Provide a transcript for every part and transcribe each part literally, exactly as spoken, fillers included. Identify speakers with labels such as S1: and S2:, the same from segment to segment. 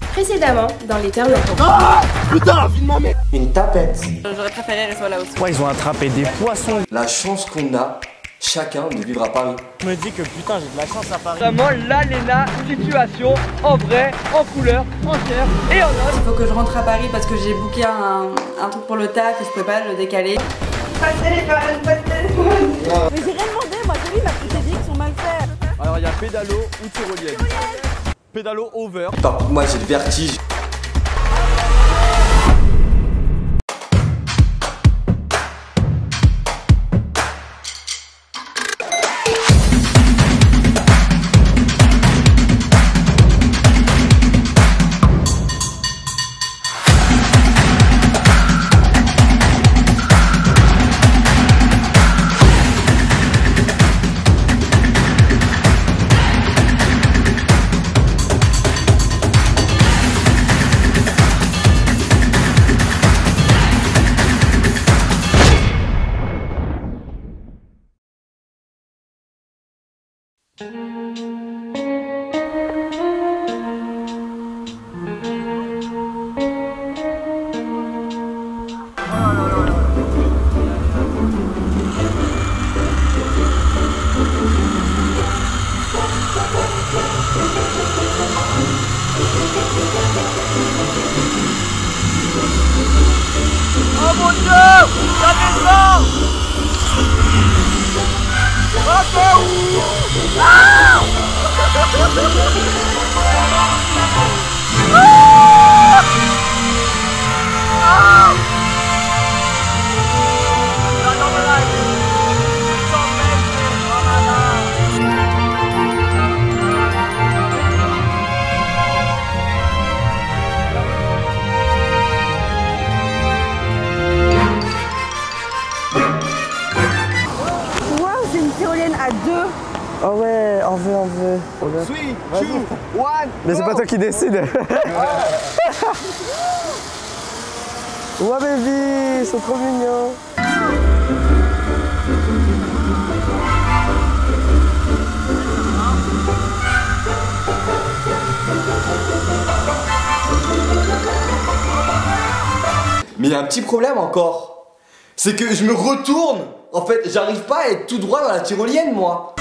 S1: Précédemment, dans les termes.
S2: Ah putain, vie de ma mère. Une tapette.
S3: J'aurais préféré rester là aussi.
S4: Ouais, ils ont attrapé des poissons.
S2: La chance qu'on a, chacun, de vivre à Paris.
S4: Je me dis que putain, j'ai de la chance à Paris.
S5: Vraiment, là, Léna, situation, en vrai, en couleur, en chair et en os.
S3: Il faut que je rentre à Paris parce que j'ai booké un, un truc pour le taf et je pouvais pas le décaler. Pas de téléphone, pas de téléphone. Mais j'ai rien demandé, moi, j'ai vu, ma petite dit qu'ils sont mal faits.
S5: Alors, il y a pédalo ou tyrolienne. Pédalo over.
S2: Putain, moi j'ai le vertige.
S5: Oh mon Dieu, ça descend. Bateau. Ah ah ah. Not on the line. It's amazing. Oh my God.
S3: À deux.
S4: Oh ouais, on veut, on veut.
S5: Three, two, one.
S4: Mais c'est pas toi qui décide. Ouais baby, ils sont trop mignons.
S2: Mais il y a un petit problème encore. C'est que je me retourne. En fait, j'arrive pas à être tout droit dans la tyrolienne, moi.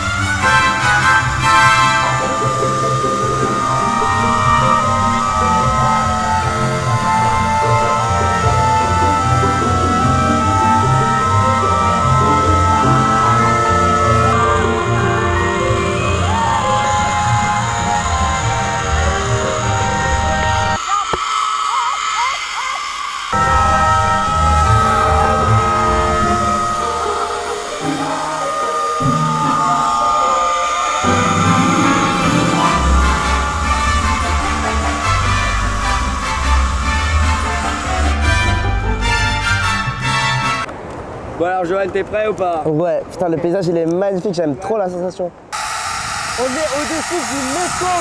S5: Bon alors Johan, t'es prêt ou pas?
S4: Ouais, putain, le paysage il est magnifique, j'aime trop la sensation.
S5: On est au-dessus du Mekong.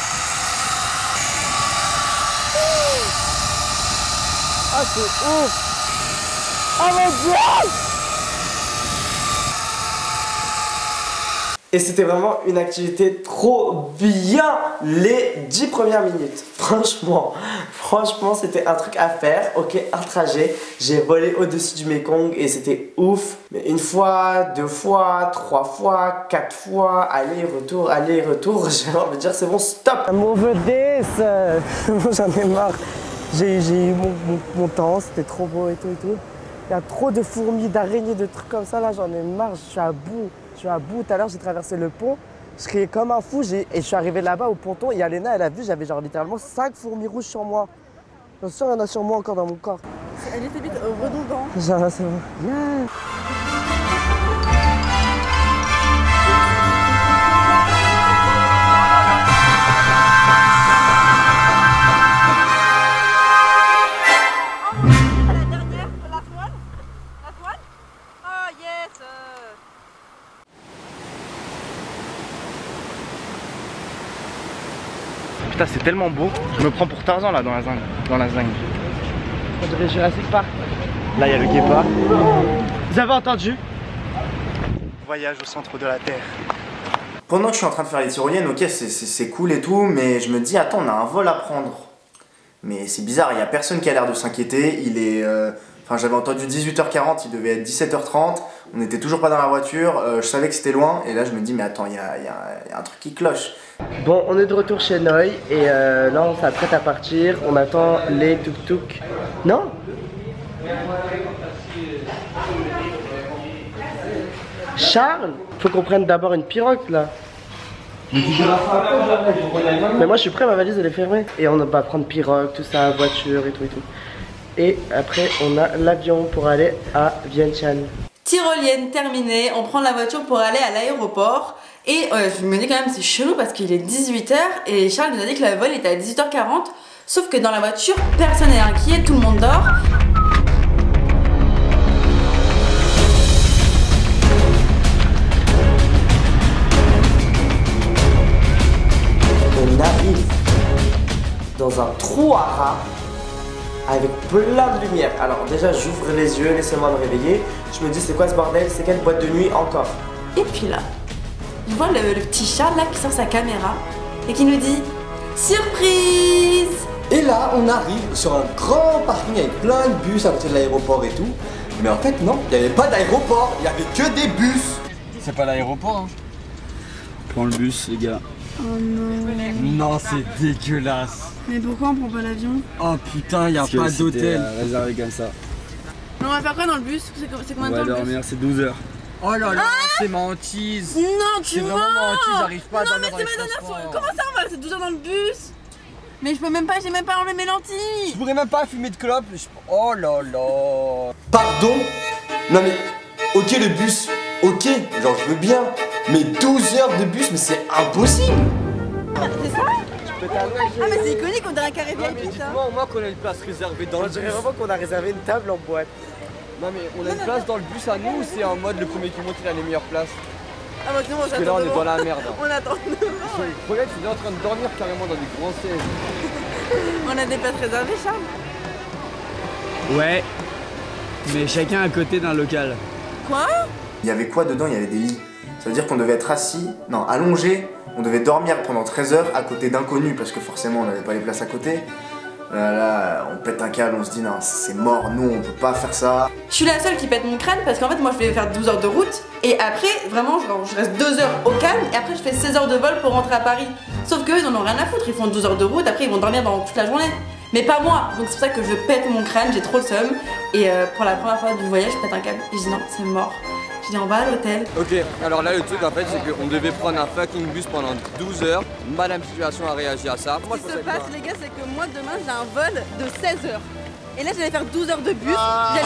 S5: Ah c'est ouf. Oh mon Dieu.
S4: Et c'était vraiment une activité trop bien les dix premières minutes. Franchement, franchement c'était un truc à faire. Ok, un trajet, j'ai volé au-dessus du Mekong et c'était ouf. Mais une fois, deux fois, trois fois, quatre fois, aller-retour, aller-retour. J'ai envie de dire c'est bon, stop. Mauvais this. J'en ai marre. J'ai eu mon, mon, mon temps, c'était trop beau et tout et tout. Il y a trop de fourmis, d'araignées, de trucs comme ça là, j'en ai marre, je suis à bout. Je suis à bout, tout à l'heure j'ai traversé le pont, je criais comme un fou et je suis arrivé là-bas au ponton et Alena elle a vu, j'avais genre littéralement cinq fourmis rouges sur moi. Je suis sûr qu'il y en a sur moi encore dans mon corps.
S3: Elle était vite redondante.
S4: Genre c'est bon. Yeah.
S6: Putain, c'est tellement beau. Je me prends pour Tarzan là dans la zingue. Dans la zingue.
S4: On dirait Jurassic Park.
S6: Là, il y a le guépard.
S4: Vous avez entendu?
S6: Voyage au centre de la Terre.
S2: Pendant que je suis en train de faire les tyroliennes, ok, c'est cool et tout, mais je me dis, attends, on a un vol à prendre.
S1: Mais c'est bizarre, il n'y a personne qui a l'air de s'inquiéter. Il est... Euh... Enfin, j'avais entendu dix-huit heures quarante, il devait être dix-sept heures trente. On n'était toujours pas dans la voiture. Euh, je savais que c'était loin. Et là, je me dis, mais attends, il y a, y, a, y a un truc qui cloche.
S4: Bon, on est de retour chez Noy. Et euh, là, on s'apprête à partir. On attend les tuk-tuk. Non? Charles, faut qu'on prenne d'abord une pirogue là. Mais moi je suis prêt, ma valise elle est fermée. Et on va prendre pirogue, tout ça, voiture et tout et tout. Et après on a l'avion pour aller à Vientiane.
S3: Tyrolienne terminée, on prend la voiture pour aller à l'aéroport. Et euh, je me dis quand même c'est chelou parce qu'il est dix-huit heures et Charles nous a dit que le vol était à dix-huit heures quarante. Sauf que dans la voiture, personne n'est inquiet, tout le monde dort.
S4: On arrive dans un trou à rats avec plein de lumière. Alors déjà j'ouvre les yeux, laissez-moi me réveiller. Je me dis c'est quoi ce bordel, c'est quelle boîte de nuit encore?
S3: Et puis là, je vois le, le petit Charles là qui sort sa caméra et qui nous dit surprise.
S2: Et là on arrive sur un grand parking avec plein de bus à côté de l'aéroport et tout. Mais en fait non, il n'y avait pas d'aéroport, il n'y avait que des bus.
S7: C'est pas l'aéroport hein. Prends le bus les gars.
S3: Oh non.
S7: Non c'est dégueulasse.
S3: Mais pourquoi on prend pas l'avion?
S7: Oh putain y'a pas d'hôtel.
S6: Réservé comme ça.
S3: On va faire quoi dans le bus? C'est combien de temps
S6: On va
S3: le bus?
S6: dormir, c'est douze heures.
S7: Oh là là,
S3: Ah
S7: c'est ma hantise.
S3: Non, tu
S7: C'est
S3: mens.
S7: vraiment ma hantise, j'arrive pas à
S3: Non
S7: dormir
S3: mais
S7: dans
S3: c'est
S7: les
S3: ma dernière fois.
S7: transports.
S3: Comment ça on va rester douze heures dans le bus? Mais je peux même pas, j'ai même pas enlevé mes lentilles.
S7: Je pourrais même pas fumer de clope. Je... Oh là là.
S2: Pardon? Non mais, ok le bus, ok, genre je veux bien. Mais douze heures de bus, mais c'est impossible.
S3: C'est ça? Ah mais c'est iconique, on dirait un carré V I P ça.
S7: Dites-moi au moins qu'on a une place réservée dans
S4: On
S7: le bus.
S4: dirait vraiment qu'on a réservé une table en boîte.
S7: Non mais on a une place dans le bus à nous ou c'est en mode le premier qui monte il a les meilleures places?
S3: Ah bah sinon on
S7: Parce que là on est
S3: devant.
S7: dans la merde.
S3: On attend devant.
S7: Regarde, tu es en train de dormir carrément dans des grands sièges.
S3: On a des places réservées Charles?
S8: Ouais, mais chacun à côté d'un local.
S3: Quoi?
S1: Il y avait quoi dedans? Il y avait des lits. Ça veut dire qu'on devait être assis, non, allongé. On devait dormir pendant treize heures à côté d'inconnus parce que forcément on n'avait pas les places à côté. Là, là, on pète un câble, on se dit non, c'est mort, nous on peut pas faire ça.
S3: Je suis la seule qui pète mon crâne parce qu'en fait moi je vais faire douze heures de route et après vraiment genre, je reste deux heures au calme et après je fais seize heures de vol pour rentrer à Paris. Sauf qu'eux ils en ont rien à foutre, ils font douze heures de route, après ils vont dormir dans toute la journée. Mais pas moi, donc c'est pour ça que je pète mon crâne, j'ai trop le seum. Et euh, pour la première fois du voyage je pète un câble et je dis non c'est mort. Je dis on va à l'hôtel.
S7: Ok, alors là le truc en fait c'est qu'on devait prendre un fucking bus pendant douze heures. Madame Situation a réagi à ça. Moi,
S3: Ce qui se passe les gars c'est que moi demain j'ai un vol de seize heures. Et là j'allais faire douze heures de bus. J'allais...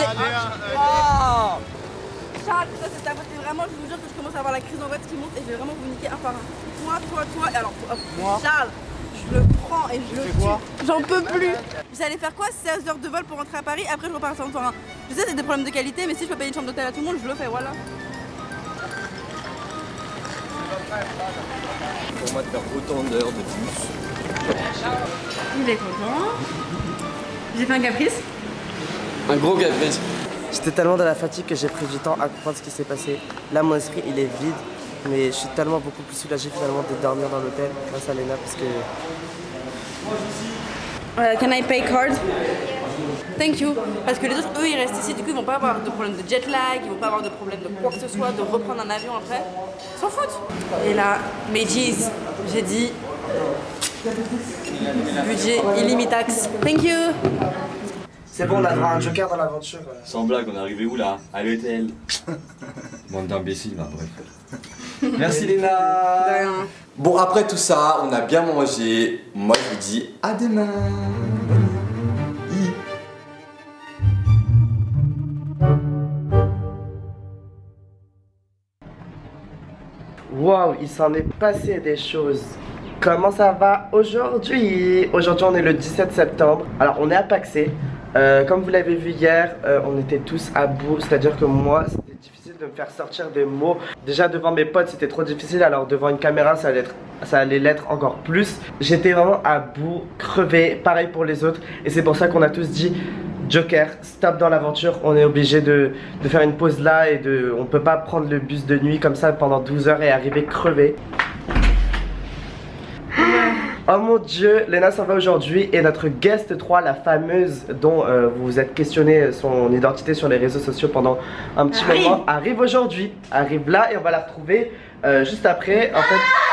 S7: Ah
S3: Charles, ça c'est ta faute, et vraiment je vous jure que je commence à avoir la crise d'angoisse qui monte et je vais vraiment vous niquer un par un. Toi, toi, toi, et alors toi,
S7: Moi.
S3: Charles, je le prends et je le
S7: fais quoi?
S3: tue. J'en peux plus. J'allais faire quoi? seize heures de vol pour rentrer à Paris, après je repars sur Santorin. Je sais c'est des problèmes de qualité, mais si je peux payer une chambre d'hôtel à tout le monde, je le fais, voilà.
S7: Pour moi de faire autant d'heures de bus.
S3: Il est content. J'ai fait un caprice.
S7: Un gros caprice.
S4: J'étais tellement dans la fatigue que j'ai pris du temps à comprendre ce qui s'est passé. Là mon esprit il est vide. Mais je suis tellement beaucoup plus soulagé finalement de dormir dans l'hôtel grâce à Léna parce que...
S3: Uh, can I pay card? Thank you. Parce que les autres, eux, ils restent ici, du coup, ils vont pas avoir de problème de jet lag, ils vont pas avoir de problème de quoi que ce soit, de reprendre un avion après. Ils s'en foutent. Et là, mes G's, j'ai dit budget illimitax. Thank you.
S4: C'est bon, on a droit à un joker dans l'aventure.
S9: Sans blague, on est arrivé où là? À l'hôtel. Bande d'imbéciles, là, bref. Merci Léna.
S2: Bon, après tout ça, on a bien mangé. Moi, je vous dis à demain.
S4: Waouh, il s'en est passé des choses. Comment ça va aujourd'hui? Aujourd'hui, on est le dix-sept septembre. Alors, on est à Paxé. Euh, comme vous l'avez vu hier, euh, on était tous à bout. C'est-à-dire que moi, c'était difficile de me faire sortir des mots. Déjà, devant mes potes, c'était trop difficile. Alors, devant une caméra, ça allait être, ça allait l'être encore plus. J'étais vraiment à bout, crevé. Pareil pour les autres. Et c'est pour ça qu'on a tous dit... Joker, stop dans l'aventure, on est obligé de, de faire une pause là et de, on peut pas prendre le bus de nuit comme ça pendant douze heures et arriver crevé. Oh mon dieu, Léna s'en va aujourd'hui et notre guest trois, la fameuse dont euh, vous vous êtes questionné son identité sur les réseaux sociaux pendant un petit
S3: arrive.
S4: moment, arrive aujourd'hui, arrive là et on va la retrouver euh, juste après. En fait,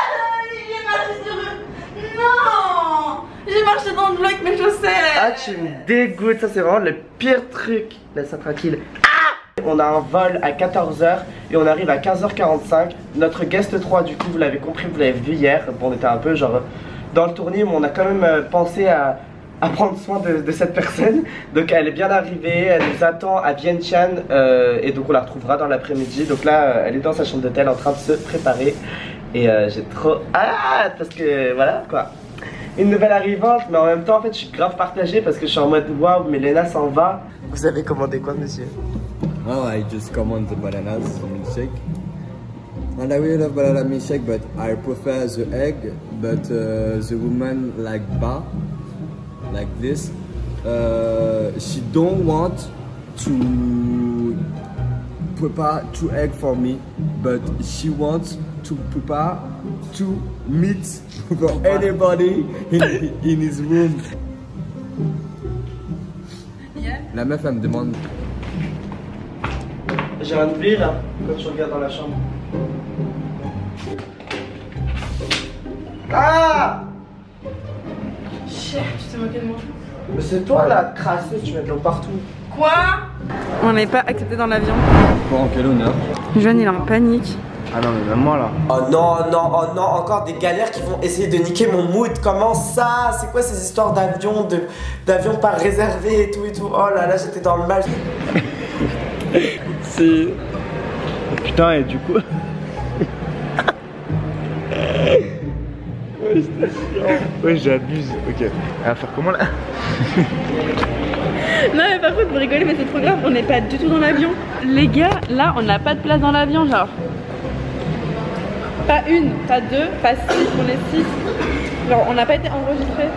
S3: Non, j'ai marché dans le bloc avec mes chaussettes.
S4: ah tu me dégoûtes, ça c'est vraiment le pire truc. Laisse-moi tranquille. Ah, on a un vol à quatorze heures et on arrive à quinze heures quarante-cinq. Notre guest trois, du coup vous l'avez compris, vous l'avez vu hier, bon, on était un peu genre dans le tournée, mais on a quand même euh, pensé à, à prendre soin de, de cette personne. Donc elle est bien arrivée, elle nous attend à Vientiane euh, et donc on la retrouvera dans l'après-midi. Donc là euh, elle est dans sa chambre d'hôtel en train de se préparer et euh, j'ai trop hâte parce que voilà quoi. Une nouvelle arrivante, mais en même temps en fait je suis grave partagée parce que je suis en mode waouh, mais Léna s'en va. Vous avez commandé quoi monsieur?
S7: Oh, I just command the bananas milkshake. And I really love banana milkshake, but I prefer the egg. But uh, the woman like bar, like this. Uh, she don't want to prepare two egg for me, but she wants to prepare two meat for anybody in, in his room.
S3: Yeah.
S7: La meuf elle me demande.
S4: J'ai un oublié là, quand je regarde dans la chambre. Ah!
S3: Cher, tu t'es moqué de moi.
S4: Mais c'est toi là, crassé, tu mets de l'eau partout.
S3: Quoi? On n'est pas accepté dans l'avion.
S7: Bon, quel honneur.
S3: Jeanne il est en panique.
S1: Ah non, mais même moi là.
S4: Oh non, non, oh non, encore des galères qui vont essayer de niquer mon mood. Comment ça? C'est quoi ces histoires d'avion, de d'avion pas réservé et tout et tout? Oh là là, j'étais dans le mal.
S6: C'est... Putain, et du coup... Ouais, c'était chiant. Ouais, j'abuse. Ok. Elle va faire comment là?
S3: Non mais par contre vous rigolez mais c'est trop grave, on n'est pas du tout dans l'avion. Les gars, là on n'a pas de place dans l'avion genre. Pas une, pas deux, pas six, on est six. Genre on n'a pas été enregistrés.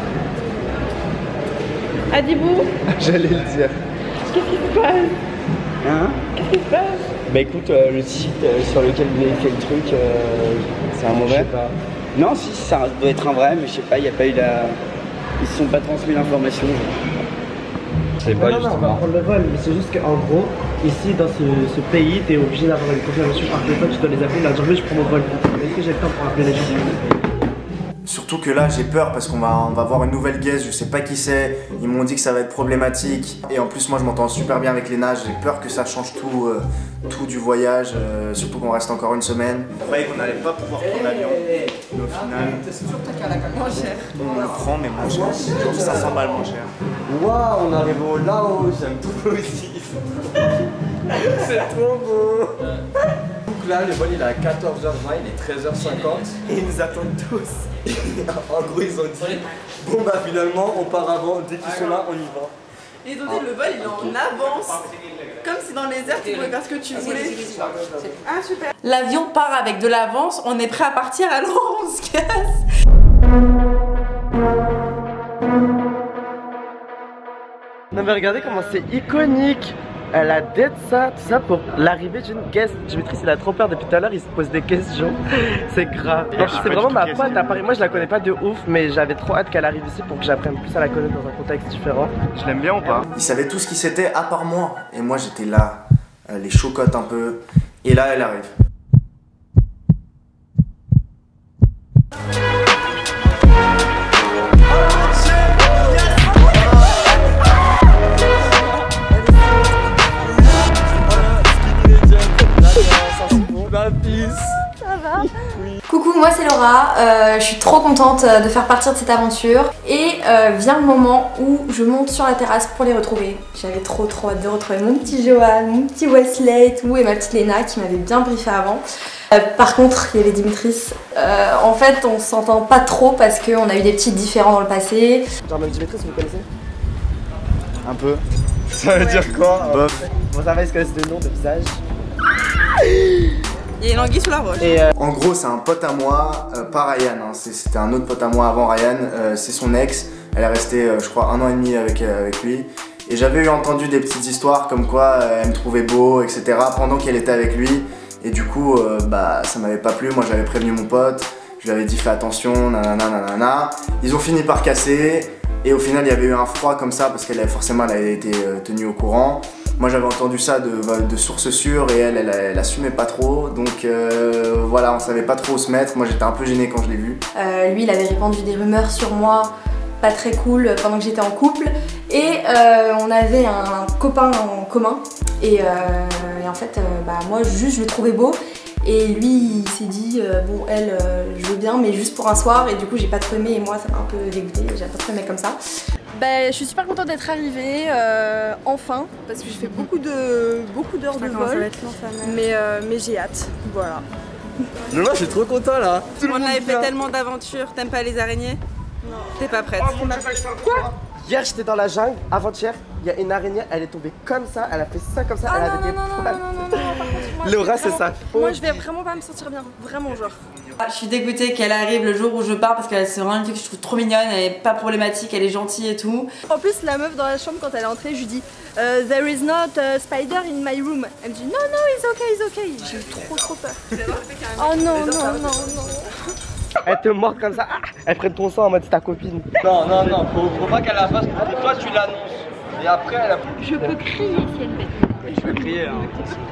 S3: Adibou,
S6: J'allais le dire.
S3: qu'est-ce qui se passe?
S8: Hein?
S3: Qu'est-ce qui se passe?
S8: Bah écoute, euh, le site euh, sur lequel vous avez fait le truc, euh, c'est un
S6: Je
S8: mauvais.
S6: sais pas.
S8: Non, si, ça doit être un vrai, mais je sais pas, il n'y a pas eu la. Ils se sont pas transmis l'information.
S7: Je sais
S4: Non,
S7: pas
S4: non, non, on va
S7: justement.
S4: prendre le vol, mais c'est juste qu'en gros, ici dans ce, ce pays, t'es obligé d'avoir une confirmation par téléphone, tu dois les appeler, leur dire oui, je prends mon vol. Est-ce que j'ai le temps pour appeler les gens?
S1: Surtout que là j'ai peur parce qu'on va, on va voir une nouvelle guest, je sais pas qui c'est, ils m'ont dit que ça va être problématique et en plus moi je m'entends super bien avec Léna, j'ai peur que ça change tout, euh, tout du voyage, euh, surtout qu'on reste encore une semaine. On croyait qu'on n'allait pas pouvoir prendre l'avion, mais au final
S3: Moins cher.
S1: on le prend mais moins cher, genre cinq cents balles moins cher.
S7: Waouh, on arrive au Laos, j'aime trop aussi. C'est trop beau. Donc là, le vol il est à quatorze heures vingt, il est treize heures cinquante.
S4: Et ils nous attendent tous.
S7: En gros, ils ont dit bon bah finalement, on part avant, dès qu'ils sont là, on y va.
S3: Et ils ont dit le vol il est en avance. Comme si dans les airs tu pouvais faire ce que tu voulais. Ah super. L'avion part avec de l'avance, on est prêt à partir alors on se casse.
S4: Non mais regardez comment c'est iconique. Elle a d'être ça, tout ça pour l'arrivée d'une guest. Dimitri il a trop peur depuis tout à l'heure, il se pose des questions. C'est grave.
S6: Non, je suis
S4: C'est
S6: pas
S4: vraiment
S6: du
S4: ma
S6: tout
S4: pote
S6: questionné.
S4: à Paris. Moi je la connais pas de ouf, mais j'avais trop hâte qu'elle arrive ici pour que j'apprenne plus à la connaître dans un contexte différent.
S6: Je l'aime bien ou pas?
S1: Ils savaient tout ce qui c'était à part moi et moi j'étais là, euh, les chocottes un peu et là elle arrive.
S10: Coucou, moi c'est Laura, euh, je suis trop contente de faire partir de cette aventure et euh, vient le moment où je monte sur la terrasse pour les retrouver. J'avais trop trop hâte de retrouver mon petit Johan, mon petit Wesley et tout et ma petite Léna qui m'avait bien briefé avant. Euh, par contre, il y avait Dimitris. Euh, en fait, on s'entend pas trop parce qu'on a eu des petits différends dans le passé.
S4: Genre même Dimitris, vous connaissez?
S6: Un peu. Ça veut dire quoi? Bof.
S4: Bon ça va, ils se connaissent de nom, de visage.
S3: Il y a une anguille sous la roche.
S4: Et euh,
S1: En gros c'est un pote à moi, euh, pas Ryan, hein, c'est- c'était un autre pote à moi avant Ryan, euh, c'est son ex, elle est restée euh, je crois un an et demi avec, euh, avec lui. Et j'avais eu entendu des petites histoires comme quoi euh, elle me trouvait beau, et cetera pendant qu'elle était avec lui. Et du coup, euh, bah ça m'avait pas plu, moi j'avais prévenu mon pote, Je lui avais dit fais attention, nanana, nanana. Ils ont fini par casser. Et au final, il y avait eu un froid comme ça parce qu'elle avait forcément elle avait été euh, tenue au courant. Moi, j'avais entendu ça de, de sources sûres et elle, elle, elle assumait pas trop. Donc euh, voilà, on savait pas trop où se mettre. Moi, j'étais un peu gênée quand je l'ai vu.
S10: Euh, lui, il avait répandu des rumeurs sur moi, pas très cool, pendant que j'étais en couple. Et euh, on avait un copain en commun. Et, euh, et en fait, euh, bah, moi, juste, je le trouvais beau. Et lui, il s'est dit, euh, bon, elle, euh, je veux bien, mais juste pour un soir. Et du coup, j'ai pas trop aimé. Et moi, ça m'a un peu dégoûté. J'ai pas trop aimé comme ça.
S11: Bah, je suis super contente d'être arrivée, euh, enfin, parce que j'ai fait beaucoup de beaucoup d'heures de vol, long, mais, euh, mais j'ai hâte, voilà.
S2: Non, non, je suis trop content là.
S3: Tout le monde avait fait tellement d'aventures, t'aimes pas les araignées? Non. T'es pas prête?
S4: Quoi? Hier, j'étais dans la jungle, avant-hier, il y a une araignée, elle est tombée comme ça, elle a fait ça comme ça,
S11: ah
S4: elle
S11: non,
S4: avait
S11: non,
S4: des
S11: non, non, non, non, non, non, par contre, moi,
S4: Laura, c'est ça.
S11: Moi, je vais vraiment pas me sentir bien, vraiment, genre.
S3: Ah, je suis dégoûtée qu'elle arrive le jour où je pars parce qu'elle c'est vraiment une fille que je trouve trop mignonne, elle est pas problématique, elle est gentille et tout.
S11: En plus, la meuf dans la chambre, quand elle est entrée, je lui dis uh, There is not a spider in my room. Elle me dit non, non, it's okay, it's okay. J'ai eu trop, trop peur. Oh non, non, non, non.
S4: Elle te mord comme ça, elle prenne ton sang en mode c'est ta copine.
S2: Non, non, non, faut, faut pas qu'elle la fasse. Toi, tu l'annonces. Et après, elle a.
S11: Je peux crier si elle bête.
S2: Je peux crier, hein.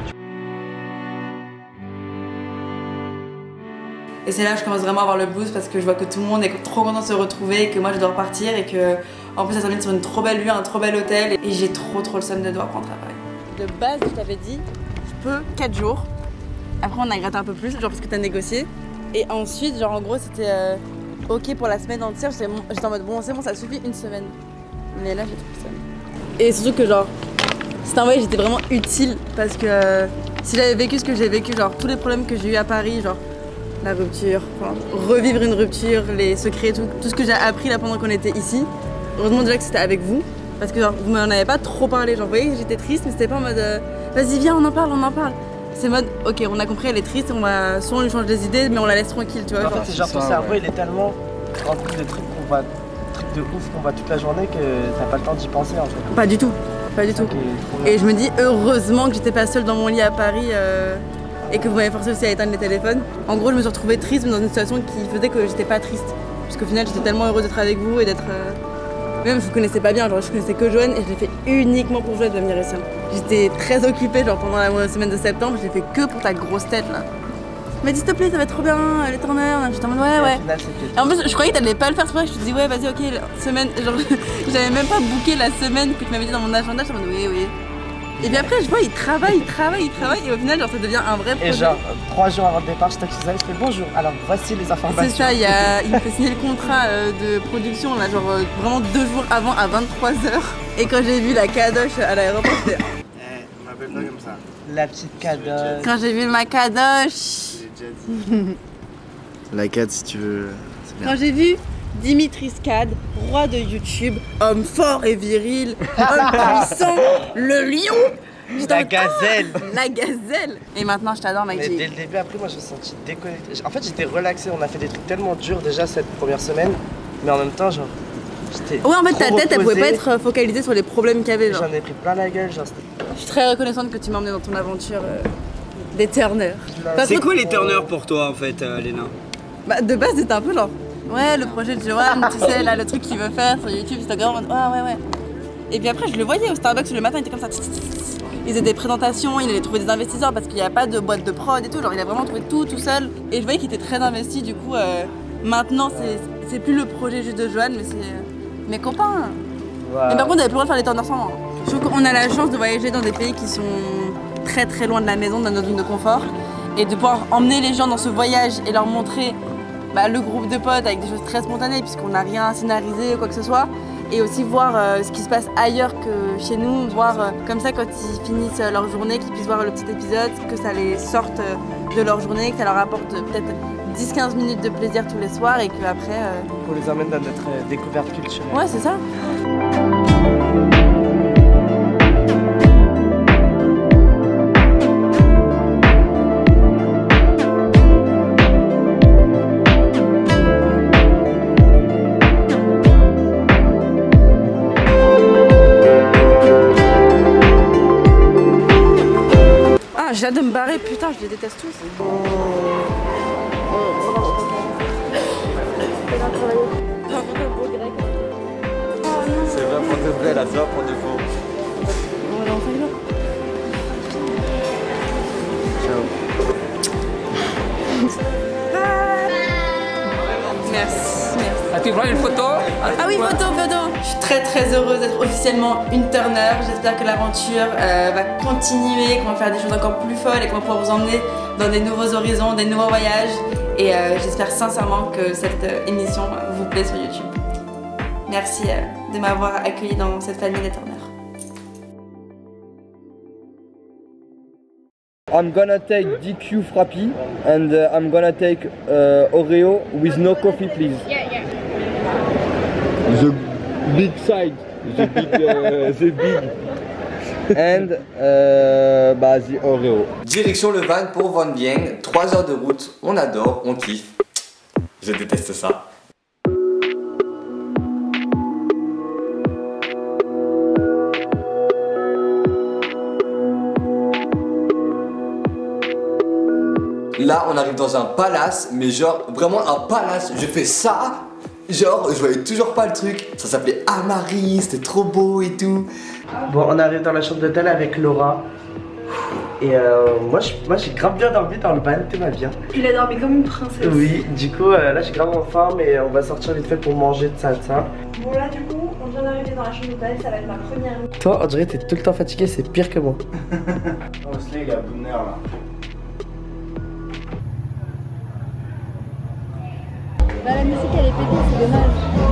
S3: Et c'est là que je commence vraiment à avoir le blues parce que je vois que tout le monde est trop content de se retrouver et que moi je dois repartir et que en plus ça termine sur une trop belle vue, un trop bel hôtel et j'ai trop trop le seum de devoir rentrer à Paris. De base je t'avais dit je peux quatre jours, après on a gratté un peu plus genre parce que t'as négocié et ensuite genre en gros c'était euh, ok pour la semaine entière, j'étais en mode bon c'est bon ça suffit une semaine mais là j'ai trop le seum. Et surtout que genre c'était un voyage j'étais vraiment utile parce que euh, si j'avais vécu ce que j'ai vécu, genre tous les problèmes que j'ai eu à Paris, genre la rupture, enfin, revivre une rupture, les secrets, tout, tout ce que j'ai appris là pendant qu'on était ici. Heureusement déjà que c'était avec vous, parce que genre, vous m'en avez pas trop parlé. Genre, vous voyez, j'étais triste, mais c'était pas en mode euh, vas-y viens, on en parle, on en parle. C'est mode ok, on a compris, elle est triste, on va soit on lui change des idées, mais on la laisse tranquille, tu vois.
S4: En fait, c'est genre ton cerveau, il est tellement rempli de trucs qu'on voit, trucs de ouf qu'on voit toute la journée que t'as pas le temps d'y penser en fait.
S3: Pas du tout, pas du tout. Et je me dis heureusement que j'étais pas seule dans mon lit à Paris. Euh... Et que vous m'avez forcé aussi à éteindre les téléphones. En gros, je me suis retrouvée triste, mais dans une situation qui faisait que j'étais pas triste. Parce qu'au final, j'étais tellement heureuse d'être avec vous et d'être. Euh... Même je vous connaissais pas bien, genre je connaissais que Joanne et je l'ai fait uniquement pour Joanne de venir ici. J'étais très occupée, genre pendant la semaine de septembre, je l'ai fait que pour ta grosse tête là. Elle m'a dit s'il te plaît, ça va être trop bien, les tourneurs. J'étais en mode ouais, ouais. Et en plus, je croyais que t'allais pas le faire, c'est pour ça que je te dis ouais, vas-y, ok, semaine. Genre, j'avais même pas booké la semaine que tu m'avais dit dans mon agenda, j'étais en mode oui, oui. Et puis après, je vois, il travaille, il travaille, il travaille, et au final, genre, ça devient un vrai projet.
S4: Et genre, trois jours avant le départ, je t'accuse, je fais bonjour, alors voici les informations.
S3: C'est ça, il, y a, il me fait signer le contrat euh, de production, là, genre, euh, vraiment deux jours avant, à vingt-trois heures. Et quand j'ai vu la cadoche à l'aéroport, j'étais.
S1: Eh, on m'appelle pas comme ça.
S4: La petite cadoche.
S3: Quand j'ai vu ma cadoche.
S1: J'ai déjà dit. La cad, si tu veux, c'est bien.
S3: Quand j'ai vu Dimitri Scad, roi de YouTube, homme fort et viril, homme puissant, le lion,
S4: la gazelle,
S3: oh, la gazelle. Et maintenant je t'adore Mike.
S4: Mais dès le début après moi je me suis senti déconnecté. En fait j'étais relaxé, on a fait des trucs tellement durs déjà cette première semaine, mais en même temps genre j'étais
S3: ouais en fait ta tête
S4: reposé.
S3: Elle pouvait pas être focalisée sur les problèmes qu'il y avait.
S4: J'en ai pris plein la gueule genre.
S3: Je suis très reconnaissante que tu m'as emmené dans ton aventure euh, des turners.
S8: C'est quoi les turners pour toi en fait euh, Léna?
S3: Bah de base c'était un peu genre ouais, le projet de Joanne, tu sais, là, le truc qu'il veut faire sur YouTube, Instagram, ouais, ouais, ouais. Et puis après, je le voyais au Starbucks le matin, il était comme ça. Il faisait des présentations, il allait trouver des investisseurs parce qu'il n'y a pas de boîte de prod et tout. Genre, il a vraiment trouvé tout tout seul. Et je voyais qu'il était très investi, du coup, euh, maintenant, c'est plus le projet juste de Joanne, mais c'est euh, mes copains. Wow. Mais par contre, on n'avait plus le droit de faire les turners sans moi. Je trouve qu'on a la chance de voyager dans des pays qui sont très très loin de la maison, dans notre zone de confort. Et de pouvoir emmener les gens dans ce voyage et leur montrer bah, le groupe de potes avec des choses très spontanées puisqu'on n'a rien scénarisé ou quoi que ce soit et aussi voir euh, ce qui se passe ailleurs que chez nous, voir euh, comme ça quand ils finissent euh, leur journée, qu'ils puissent voir le petit épisode, que ça les sorte euh, de leur journée, que ça leur apporte euh, peut-être dix à quinze minutes de plaisir tous les soirs et qu'après... Euh...
S4: Pour les emmène dans notre euh, découverte culturelle.
S3: Ouais c'est ça. J'ai hâte de me barrer, putain, je les déteste tous.
S11: très bien travaillé. J'ai rencontré un beau grec. Oh non.
S9: C'est vrai pour de vrai là, c'est pas pour de faux.
S3: On va dans cinq jours. Merci, merci.
S12: Ah, tu prends une photo?
S3: Ah oui, photo, photo. Je suis très très heureuse d'être officiellement une Turner. J'espère que l'aventure euh, va continuer, qu'on va faire des choses encore plus folles et qu'on va pouvoir vous emmener dans des nouveaux horizons, des nouveaux voyages. Et euh, j'espère sincèrement que cette euh, émission vous plaît sur YouTube. Merci euh, de m'avoir accueilli dans cette famille des Turner.
S13: I'm gonna take D Q Frappy and uh, I'm gonna take uh, Oreo with no coffee, please.
S11: Yeah, yeah.
S13: The big side, the big, uh, the big, and uh, bah, the Oreo.
S2: Direction le van pour Van Vieng, trois heures de route, on adore, on kiffe. Je déteste ça. Là, on arrive dans un palace, mais genre vraiment un palace. Je fais ça, genre je voyais toujours pas le truc. Ça s'appelait Amari, c'était trop beau et tout.
S4: Bon, on arrive dans la chambre d'hôtel avec Laura. Et euh, moi, je, moi j'ai grave bien dormi dans le van, t'es mal bien.
S11: Il a dormi comme une princesse.
S4: Oui, du coup, euh, là j'ai grave faim, mais on va sortir vite fait pour manger de salsa.
S11: Bon, là, du coup, on vient d'arriver dans la chambre d'hôtel, ça va être ma première nuit.
S4: Toi, on dirait que t'es tout le temps fatigué, c'est pire que moi.
S1: Oh, Slay, il a bonne heure là.
S11: Bah, la musique elle est pétée, c'est dommage.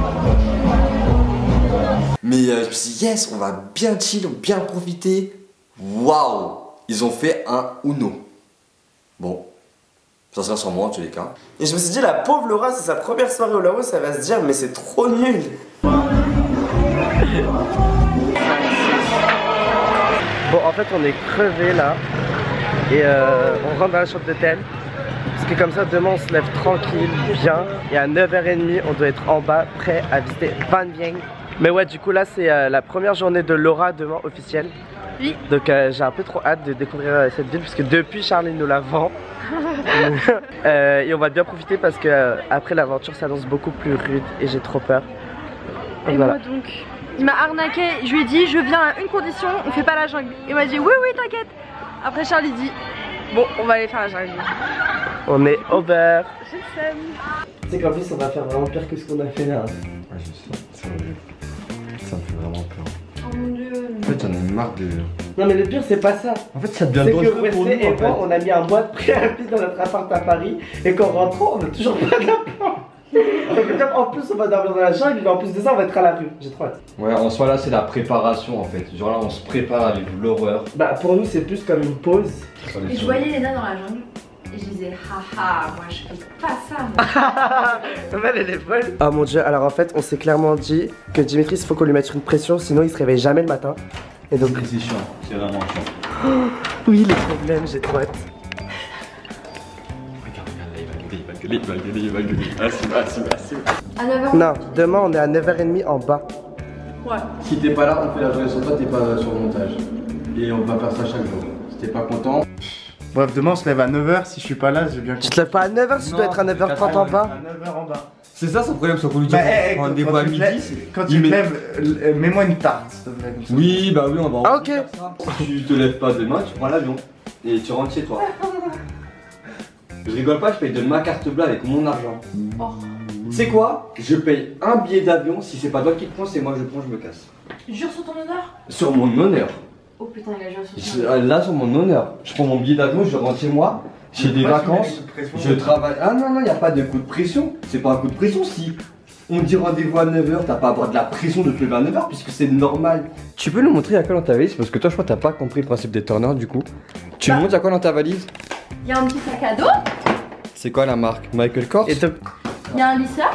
S2: Mais euh, je me suis dit, yes, on va bien chill, bien profiter. Waouh! Ils ont fait un Uno. Bon, ça sera sur moi en tous les cas. Et je me suis dit, la pauvre Laura, c'est sa première soirée au Laos, ça va se dire, mais c'est trop nul.
S4: Bon, en fait, on est crevé là. Et euh, on rentre dans la chambre d'hôtel. Parce que comme ça, demain, on se lève tranquille, bien. Et à neuf heures trente, on doit être en bas, prêt à visiter Van Vieng. Mais ouais, du coup, là, c'est euh, la première journée de Laura demain, officielle.
S11: Oui.
S4: Donc, euh, j'ai un peu trop hâte de découvrir euh, cette ville, parce que depuis, Charlie nous la vend. euh, et on va bien profiter parce que euh, après l'aventure s'annonce beaucoup plus rude et j'ai trop peur.
S11: Et
S4: voilà.
S11: moi donc, il m'a arnaqué, je lui ai dit je viens à une condition, on fait pas la jungle. Il m'a dit oui oui t'inquiète. Après Charlie dit bon on va aller faire la jungle.
S4: On est over.
S11: Je t'aime.
S4: Tu sais qu'en plus on va faire vraiment pire que ce qu'on a fait là.
S9: Ouais je sais, c'est horrible. Ça me fait vraiment peur.
S11: Oh mon dieu.
S9: En fait j'en ai marre de...
S4: Non mais le pire c'est pas ça.
S9: En fait ça devient
S4: c'est
S9: dangereux
S4: que
S9: pour nous
S4: Wesley et
S9: en fait.
S4: moi on a mis un mois de préavis dans notre appart à Paris et qu'en rentrant on a toujours pas d'appart. En plus on va dormir dans la jungle mais en plus de ça on va être à la rue. J'ai trop hâte.
S9: Ouais en soi là c'est la préparation en fait. Genre là on se prépare à vivre l'horreur.
S4: Bah pour nous c'est plus comme une pause.
S10: Et je voyais Léna dans la jungle et je disais haha moi je fais pas ça moi.
S4: Elle est folle. Oh mon dieu, alors en fait on s'est clairement dit que Dimitri il faut qu'on lui mette une pression sinon il se réveille jamais le matin. Et donc
S9: c'est chiant, c'est vraiment chiant.
S4: Oh, oui les problèmes, j'ai trop hâte.
S9: Il va gueuler, il va gueuler, il va gueuler. Assume, assume, assume.
S10: À neuf heures.
S4: Non, demain on est à neuf heures trente en bas.
S3: Ouais.
S9: Si t'es pas là, on fait la journée sans toi, t'es pas sur le montage. Et on va faire ça chaque jour. Si t'es pas content.
S1: Bref, demain on se lève à neuf heures, si je suis pas là, j'ai bien compris.
S4: Tu te lèves pas à neuf heures si tu dois être à neuf heures trente en bas.
S1: À neuf heures en bas.
S9: C'est ça son problème, son qu'on lui dit
S1: Bah, hey,
S9: on
S1: quand,
S9: rendez-vous
S1: quand
S9: à
S1: tu te
S9: midi.
S1: lèves, quand tu te lèves, euh, mets-moi une tarte, s'il te plaît. Comme ça.
S9: Oui, bah oui, on va
S4: Ah,
S9: en
S4: ok.
S9: faire ça. Si tu te lèves pas demain, tu prends l'avion. Et tu rentres chez toi. Je rigole pas, je paye de ma carte bleue avec mon argent.
S10: Oh.
S9: Tu sais quoi? Je paye un billet d'avion, si c'est pas toi qui le prends, c'est moi je prends, je me casse.
S10: Jure sur ton honneur.
S9: Sur mon honneur.
S10: Oh putain il a juré sur ton
S9: Je-
S10: honneur.
S9: Là sur mon honneur. Je prends mon billet d'avion, je rentre chez moi, j'ai des
S1: Pourquoi tu mets
S9: vacances,
S1: des coups de pression
S9: je travaille. Ah non, non, y a pas de coup de pression. C'est pas un coup de pression si on dit rendez-vous à neuf heures, t'as pas à avoir de la pression de te lever à neuf heures puisque c'est normal. Tu peux nous montrer à quoi dans ta valise? Parce que toi je crois que t'as pas compris le principe des turners du coup. Tu
S10: Bah.
S9: nous montres à quoi dans ta valise?
S10: Il y a un petit sac à dos,
S9: C'est quoi la marque? Michael Kors?
S4: Et donc.
S10: il y a un lisseur.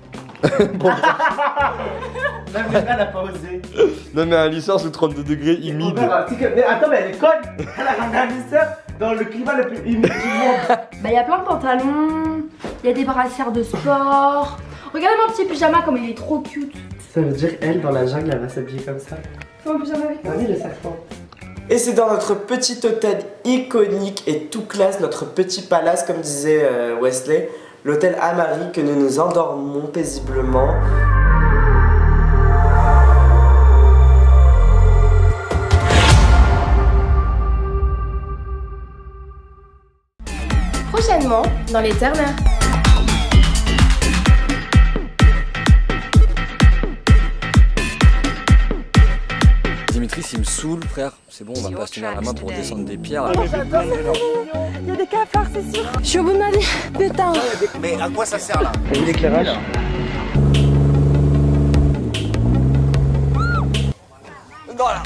S4: Même Léna elle a pas osé.
S9: Non mais un lisseur sous trente-deux degrés humide.
S4: Mais attends mais elle est conne. Elle a ramené un lisseur dans le climat le plus humide du monde.
S10: Bah il y a plein de pantalons, il y a des brassières de sport. Regarde mon petit pyjama comme il est trop cute.
S4: Ça veut dire elle dans la jungle elle va s'habiller comme ça.
S10: Fais mon pyjama avec moi.
S4: Oui le serpent. Et c'est dans notre petit hôtel iconique et tout classe, notre petit palace comme disait euh, Wesley. l'hôtel Amari que nous nous endormons paisiblement.
S12: Prochainement, dans les Turner.
S2: Dimitri, s'il me saoule, frère, c'est bon, on va pas se tenir la main pour descendre des pierres.
S11: Oh, j'adore, il y a des cafards, c'est sûr. Je suis au bout de ma vie, putain.
S1: Mais à quoi ça sert là?
S8: T'as vu l'éclairage?
S2: Non là.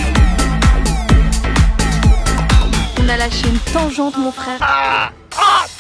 S11: On a lâché une tangente, mon frère.
S5: Ah, ah